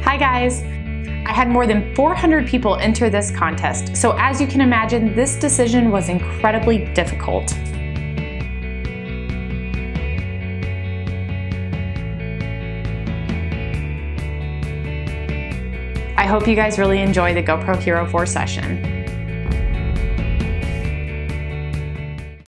Hi guys! I had more than 400 people enter this contest, so as you can imagine, this decision was incredibly difficult. I hope you guys really enjoy the GoPro Hero 4 session.